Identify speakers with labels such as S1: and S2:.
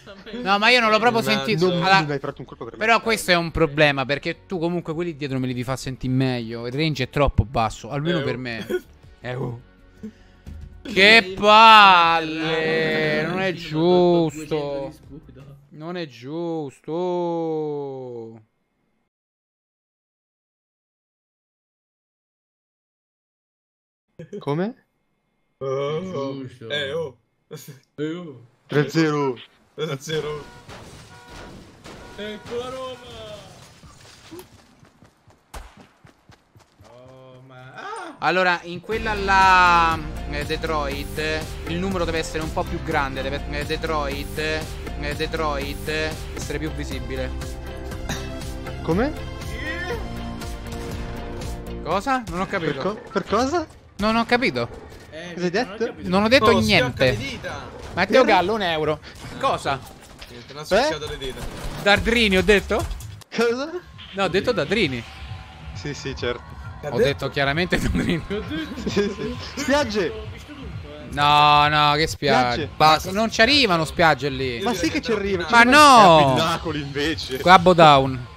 S1: No, ma io non l'ho proprio sentito.
S2: Non
S1: Allora,
S2: mi hai fatto un colpo per me.
S1: però questo è un problema, perché tu comunque quelli dietro me li devi far sentire meglio. Il range è troppo basso, almeno per me. Che palle! Non è giusto. Non è giusto.
S2: Come?
S3: Giusto.
S4: Oh.
S2: 3-0.
S4: 0.
S3: Ecco la Roma. Oh, ma...
S1: Allora, in quella là, Detroit, il numero deve essere un po' più grande. Detroit, deve essere più visibile.
S2: Come?
S1: Cosa? Non ho capito.
S2: Per cosa?
S1: Non ho capito.
S2: Cosa hai detto?
S1: Non ho detto niente.
S4: Le dita.
S1: Matteo Gallo, €1. Cosa?
S4: Niente, non ha schiacciato le dita.
S1: Dardrini ho detto?
S2: Cosa?
S1: No, ho detto Dardrini.
S2: Sì, sì, certo.
S1: Ho detto chiaramente Dardrini.
S2: Sì, sì. Spiagge!
S1: No, no, che spiagge.
S2: Basta.
S1: Non ci arrivano spiagge lì.
S2: Ma sì che ci arriva.
S1: Ma no!
S2: Pinnacoli invece.
S1: Gabbo down.